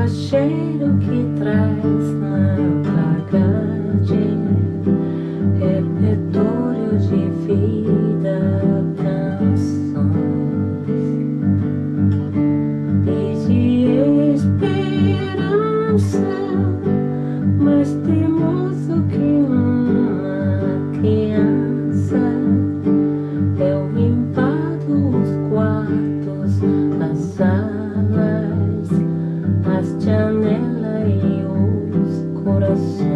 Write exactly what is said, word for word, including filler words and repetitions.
cheiro que traz na bagagem, repertório de vida, canções e de esperança, mais teimoso que uma criança. Eu invado os quartos, as salas, as janelas e os corações.